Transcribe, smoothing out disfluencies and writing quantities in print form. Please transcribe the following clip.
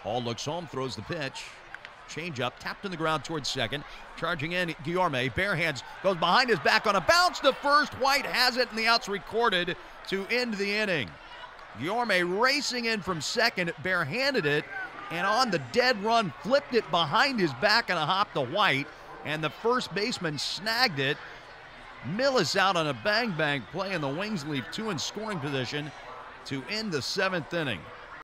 Hall looks home, throws the pitch. Change up, tapped in the ground towards second. Charging in, Guillorme, bare hands, goes behind his back on a bounce to first. White has it, and the out's recorded to end the inning. Guillorme racing in from second, barehanded it, and on the dead run, flipped it behind his back on a hop to White, and the first baseman snagged it. Millis out on a bang-bang play, and the Wings leave two in scoring position to end the 7th inning.